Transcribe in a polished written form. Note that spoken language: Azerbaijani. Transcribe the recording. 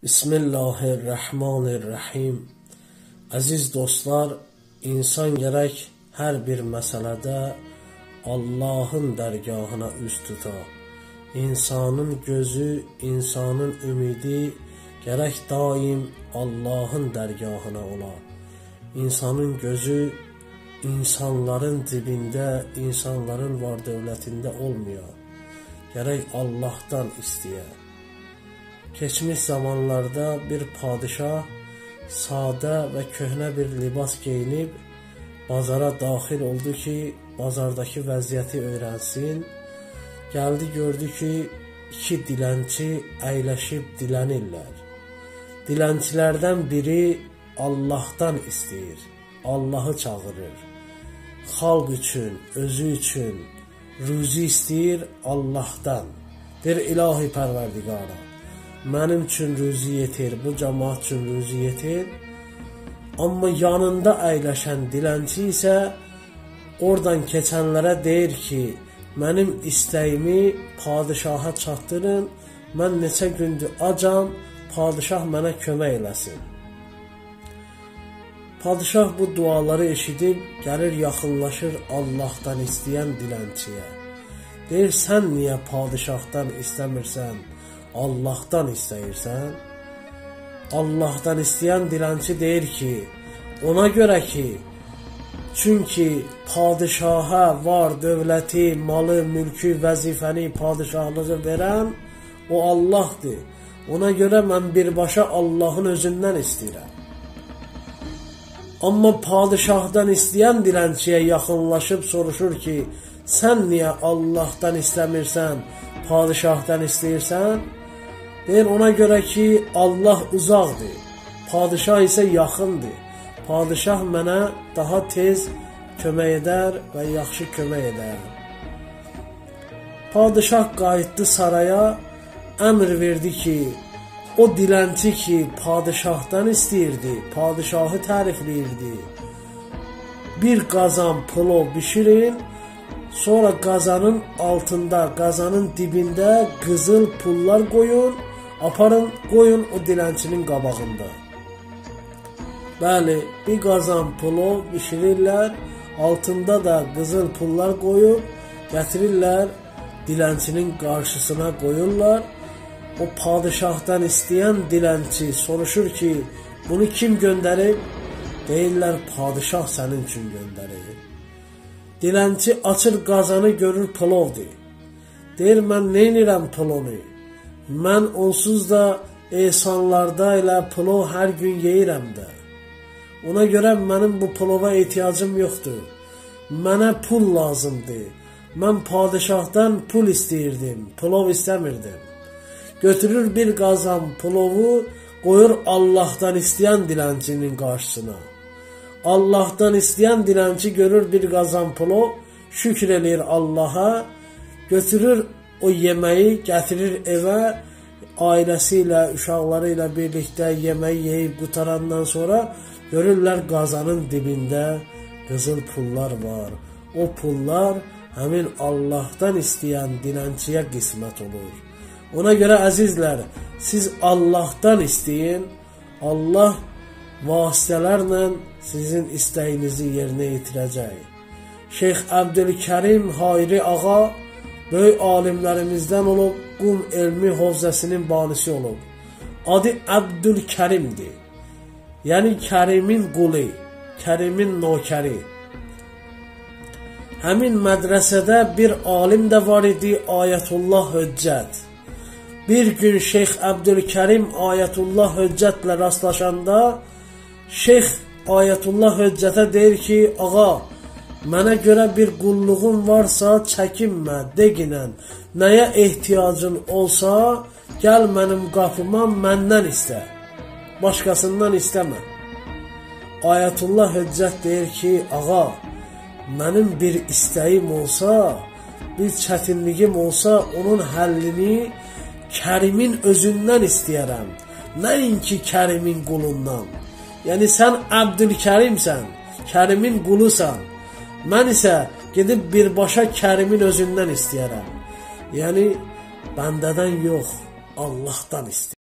Bismillahirrahmanirrahim. Əziz dostlar, insan gərək hər bir məsələdə Allahın dərgahına üz tuta. İnsanın gözü, insanın ümidi gərək daim Allahın dərgahına ola. İnsanın gözü insanların dibində, insanların var dövlətində olmuyor. Gərək Allahdan istəyə. Keçmiş zamanlarda bir padişah sadə və köhnə bir libas geyinib bazara daxil oldu ki, bazardakı vəziyyəti öyrənsin. Gəldi, gördü ki, iki dilənçi əyləşib dilənirlər. Dilənçilərdən biri Allahdan istəyir, Allahı çağırır. Xalq üçün, özü üçün ruzi istəyir Allahdan. Deyir, ilahi pərverdigara, mənim üçün ruzi yetir, bu cəmaat üçün ruzi yetir. Amma yanında əyləşən dilənçi isə oradan keçənlərə deyir ki, mənim istəyimi padişaha çatdırın, mən neçə gündür acam, padişah mənə kömək eləsin. Padişah bu duaları eşidib, gəlir yaxınlaşır Allahdan istəyən dilənçiyə. Deyir, sən niyə padişahdan istəmirsən, Allahdan istəyirsən? Allahdan istəyən dilənçi deyir ki, ona görə ki, çünki padişaha var dövləti, malı, mülkü, vəzifəni, padişahlığı verən o Allahdır. Ona görə mən birbaşa Allahın özündən istəyirəm. Amma padişahdan istəyən dilənçiyə yaxınlaşıb soruşur ki, sən niyə Allahdan istəmirsən, padişahdan istəyirsən? Deyir, ona görə ki, Allah uzaqdır, padişah isə yaxındır. Padişah mənə daha tez kömək edər və yaxşı kömək edər. Padişah qayıtdı saraya, əmr verdi ki, o dilənçi ki, padişahdan istəyirdi, padişahı tərifləyirdi. Bir qazan plov bişirin, sonra qazanın altında, qazanın dibində qızıl pullar qoyun, aparın, qoyun o dilənçinin qabağında. Bəli, bir qazan plov bişirirlər, altında da qızıl pullar qoyub, gətirirlər, dilənçinin qarşısına qoyurlar. O padişahdan istəyən dilənçi soruşur ki, bunu kim göndərib? Deyirlər, padişah sənin üçün göndərib. Dilənçi açır qazanı, görür plovdur. Deyir, mən neynirəm plovu? Mən onsuz da ehsanlarda ilə plov hər gün yeyirəm də. Ona görə mənim bu plova ehtiyacım yoxdur. Mənə pul lazımdır. Mən padişahdan pul istəyirdim, plov istəmirdim. Götürür bir qazan plovu, qoyur Allahdan istəyən dilənçinin qarşısına. Allahdan istəyən dilənçi görür bir qazan plov, şükr eləyir Allaha, götürür o yeməyi, gətirir evə, ailəsi ilə, uşaqları ilə birlikdə yeməyi yeyib qutarandan sonra görürlər qazanın dibində qızıl pullar var. O pullar həmin Allahdan istəyən dilənçiyə qismət olur. Ona görə əzizlər, siz Allahdan istəyin, Allah vasitələrlə sizin istəyinizi yerinə yetirəcək. Şeyx Əbdülkərim Hayri ağa böyük alimlərimizdən olub, Qum elmi hovzəsinin banisi olub. Adı Əbdülkərimdir. Yəni Kərimin qulu, Kərimin nokəri. Həmin mədrəsədə bir alim də var idi, Ayətullah Höccət. Bir gün Şeyx Əbdülkərim Ayətullah Höccətlə rastlaşanda, Şeyx Ayətullah Höccətə deyir ki, ağa, mənə görə bir qulluğun varsa çəkinmə, deginən, nəyə ehtiyacın olsa, gəl mənim qapıma məndən istə, başqasından istəmə. Ayətullah Höccət deyir ki, ağa, mənim bir istəyim olsa, bir çətinliyim olsa, onun həllini Kərimin özündən istəyərəm, nəinki Kərimin qulundan. Yəni, sən Əbdülkərimsən, Kərimin qulusan, mən isə gedib birbaşa Kərimin özündən istəyərəm. Yəni, bəndədən yox, Allahdan istəyərəm.